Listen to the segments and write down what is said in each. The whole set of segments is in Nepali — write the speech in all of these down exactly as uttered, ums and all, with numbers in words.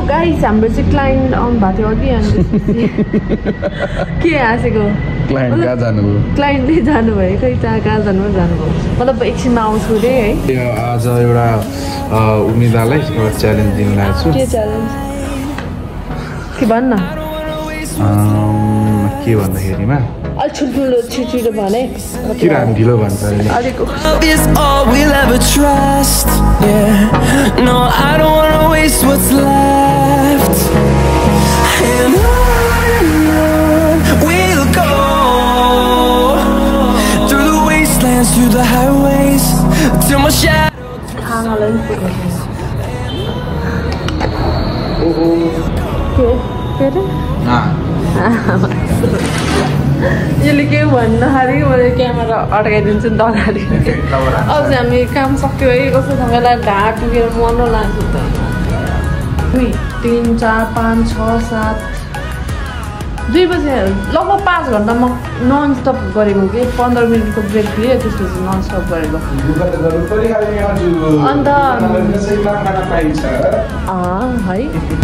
गाइस हाम्रो चाहिँ क्लाइन्ट आउनु भएको थियो अघि अनि के हाँसेको क्लाइन्ट कहाँ जानुभयो क्लाइन्टले जानुभयो खै कहाँ कहाँ जानुभयो जानुभयो मतलब एकछिनमा आउँछु रे है आज एउटा उम्मिदालाई एउटा च्यालेन्ज दिन लागेको छु के च्यालेन्ज के भन्न के भन्दाखेरिमा अलि ठुल्ठुलो छिटो भने कि राम ढिलो भन्छ अलिक through the highways till my shadow यसले के भन्दाखेरि मैले क्यामेरा अड्काइदिन्छु नि त अगाडि अब चाहिँ हामी काम सक्यो है कस्तो सँगैलाई ढाड टुकेर मन लाग्छ त दुई तिन चार पाँच छ सात दुई बजे लगभग पाँच घन्टा म नन स्टप गरेको कि पन्ध्र मिनटको ब्रेक लिएँ त्यसपछि नन स्टप गरेको अन्त है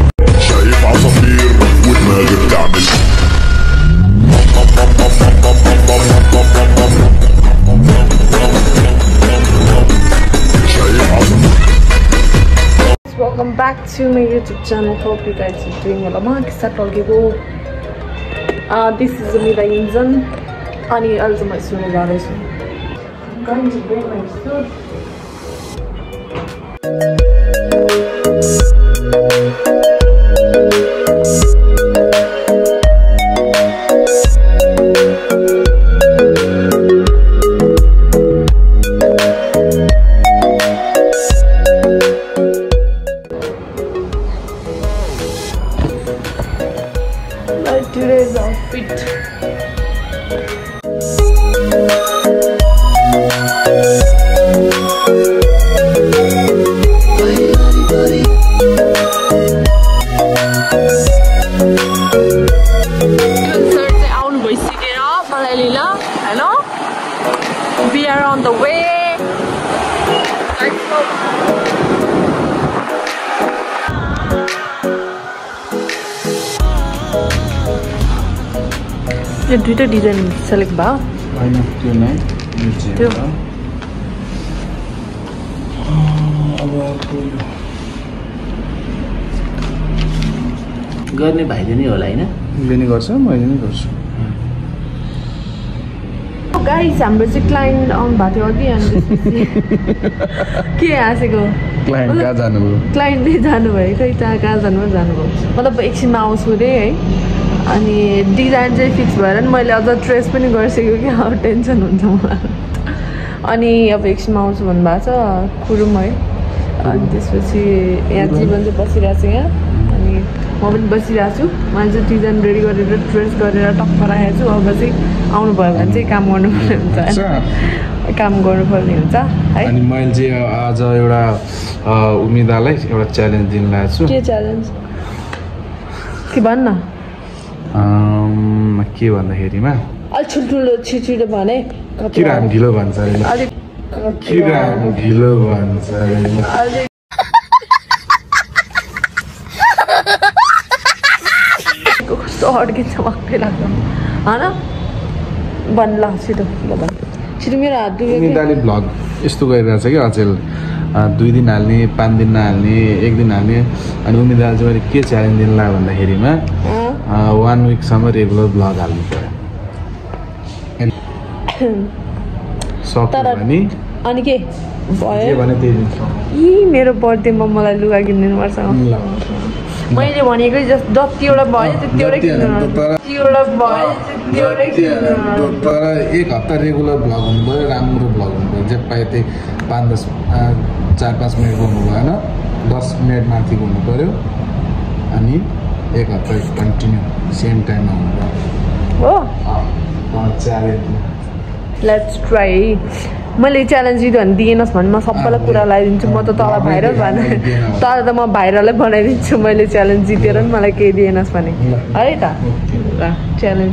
Welcome back to my YouTube channel. Hope you guys are doing well. I'm Akisa Tolgego. Uh, this is Amira Inzan. Ani also my student guys. I'm going to bring my food. Today's outfit. We are on the way. Let's go. यो दुईटा डिजाइन सेलेक्ट भयो हैन त्यो नै यो चाहिँ अब गर्ने भाइले नै होला हैन लिने गर्छ मैले नै गर्छु गाइस हाम्रो चाहिँ क्लाइन्ट आउनु भएको थियो अघि अनि के हाँसेको क्लाइन्ट कहाँ जानुभयो क्लाइन्टले जानुभयो खै कहाँ कहाँ जानुभयो जानुभयो मतलब एकछिनमा आउँछु रे है अनि डिजाइन चाहिँ फिक्स भएर नि मैले अझ ट्रेस पनि गरिसकेको कि अब टेन्सन हुन्छ मलाई अनि अब एकछिनमा आउँछु भन्नुभएको छ कुरुम है अनि त्यसपछि यहाँ जीवन चाहिँ बसिरहेको छु यहाँ अनि म पनि बसिरहेको छु मैले चाहिँ डिजाइन रेडी गरेर ट्रेस गरेर टक्क राखेको छु अब चाहिँ आउनुभयो भने चाहिँ काम गर्नुपर्ने हुन्छ काम गर्नुपर्ने हुन्छ है अनि मैले चाहिँ आज एउटा उम्मिदालाई एउटा च्यालेन्ज दिन लागेको छु के च्यालेन्ज के भन्न के भन्दाखेरिमा अलि ठुल्ठुलो छिटो भने कि राम ढिलो भन्छ अलिक कि राम ढिलो भन्छ कस्तो अड्किन्छ वाक्कै लाग्छ होइन भन् ल छिटो ल भन् छिटो मेरो हात दुख्यो उम्मिदाले भ्लग यस्तो गरिरहेछ कि अचेल दुई दिन हाल्ने पाँच दिन नहाल्ने एक दिन हाल्ने अनि उम्मिदाले चाहिँ मैले के च्यालेन्ज दिन ला भन्दाखेरिमा वान विकसम्म रेगुलर भ्लग हाल्नु पर्यो सक्यो भने अनि के भयो भने त्यही दिन यी मेरो बर्थडेमा मलाई लुगा किनिदिनु पर्छ मैले भनेकै जतिवटा भयो त्यतिवटै किन्नु तर एक हप्ता रेगुलर भ्लग हुनु पऱ्यो राम्रो भ्लग हुनु पऱ्यो जे पाए त्यही पाँच दस चार पाँच मिनट गर्नु भएन दस मिनट माथि गर्नु पऱ्यो अनि एक हप्ता कन्टिन्यू सेम टाइममा हुनु हो च्यालेन्ज लेट्स ट्राई मैले च्यालेन्ज दियो भने दिएनस् भने म सबैलाई कुरा लगाइदिन्छु म त तँलाई भाइरल भएन तर त म भाइरलै बनाइदिन्छु मैले च्यालेन्ज जितेर पनि मलाई केही दिएनस् भने है त ल च्यालेन्ज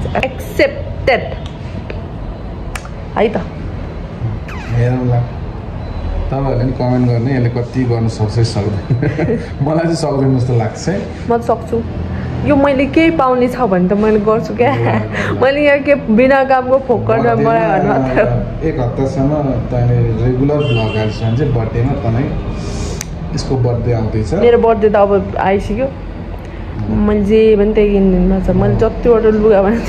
एक्सेप्टेड है त तपाईँहरूले पनि कमेन्ट गर्ने यसले कति गर्नु सक्छ कि सक्दैन मलाई चाहिँ सक्दैन जस्तो लाग्छ म सक्छु यो मैले केही पाउने छ भने त मैले गर्छु क्या मैले यहाँ के बिना कामको फोकट बनायो एक हप्तासम्म तैँले रेगुलर भ्लग हाल्छ भने चाहिँ बर्थडेमा तँलाई यसको बर्थडे आउँदैछ मेरो बर्थडे त अब आइसक्यो मैले जे भने त्यही किनिदिनु छ मैले जतिवटा लुगा भने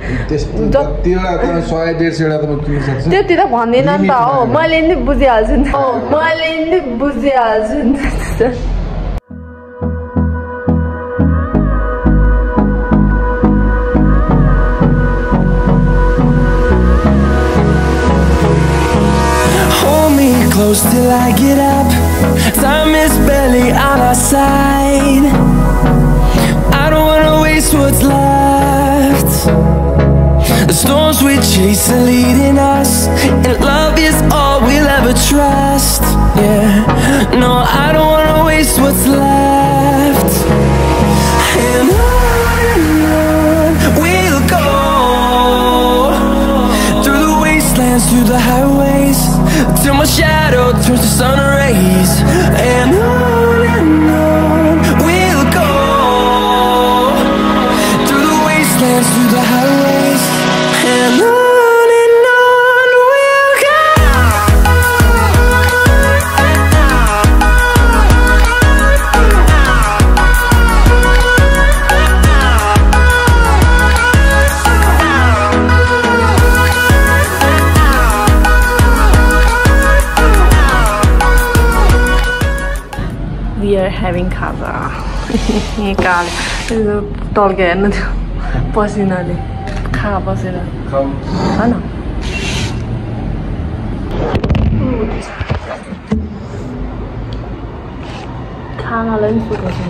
त्यति त भन्दैन नि त हो मैले नि बुझिहाल्छु नि त मैले नि बुझिहाल्छु नि त Close till I get up. Time is barely on our side. I don't wanna waste what's left. The storms we chase are leading us, and love is all we'll ever trust. Yeah, no, I don't wanna waste what's left. And on and on we'll go, through the wastelands, through the highways, till my shadow turns to sun rays. And on and on we'll go, through the wastelands, through the highways, and on. We are having खाजा काले टल्के हेर्नु त्यो पसिनाले खा बसेर होइन खानालाई पनि फुटेको छैन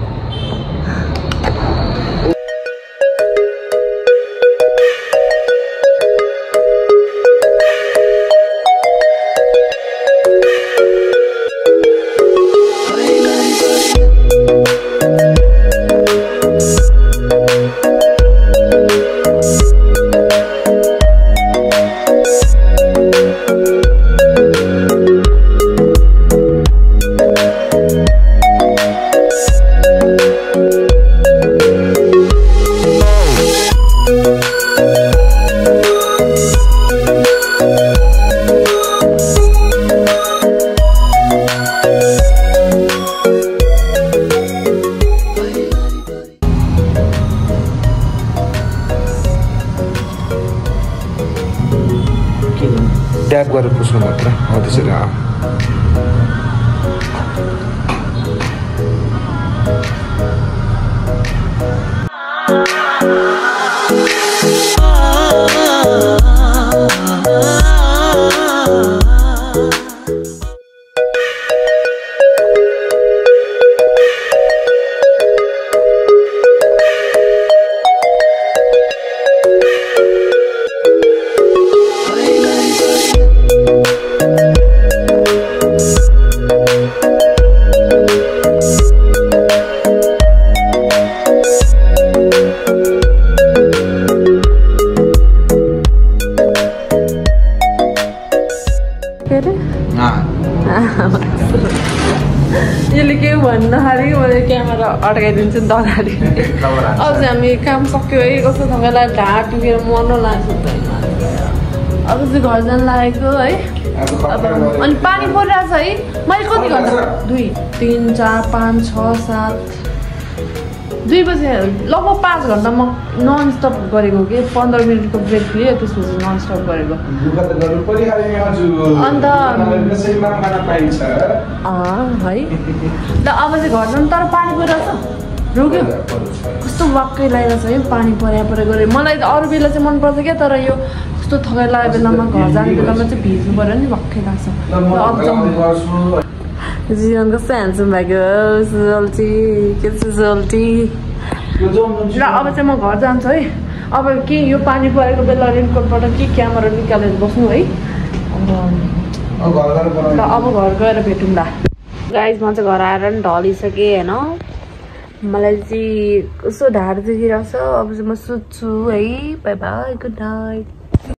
ट्याप गरेर पुस्नु मात्र हो त्यसरी यसले के भन्दाखेरि मैले क्यामेरा अड्काइदिन्छु नि त अगाडि अब चाहिँ हामी काम सक्यो है कस्तो सँगैलाई ढाड टुकेर मर्न लाग्छ अब चाहिँ घर जान लागेको है अब अनि पानी परिरहेछ है मैले कति घन्टा दुई तिन चार पाँच छ सात दुई बजे लगभग पाँच घन्टा म नन स्टप गरेको कि पन्ध्र मिनटको ब्रेक लिएँ त्यसपछि नन स्टप गरेको अन्त है ल अब चाहिँ घर जानु तर पानी परिरहेछ रोक्यो कस्तो वाक्कै लगाइरहेछ है पानी पर्या पऱ्यो गऱ्यो मलाई अरू बेला चाहिँ मनपर्छ क्या तर यो कस्तो थकाइ लागेको बेलामा घर जाने बेलामा चाहिँ भिज्नु पऱ्यो नि वाक्कै लाग्छ अब जीवन कस्तो ह्यान्डसम भएको सुजल्टी के सुजल्टी ल अब चाहिँ म घर जान्छु है अब के यो पानी परेको बेला रेनकोटबाट के क्यामेरा निकालेर बस्नु है अन्त ल अब घर गएर भेटौँला गाइज म चाहिँ घर आएर नि ढलिसकेँ होइन मलाई चाहिँ कस्तो ढाड दुखिरहेको छ अब चाहिँ म सुत्छु है बाई बाई गुड नाइट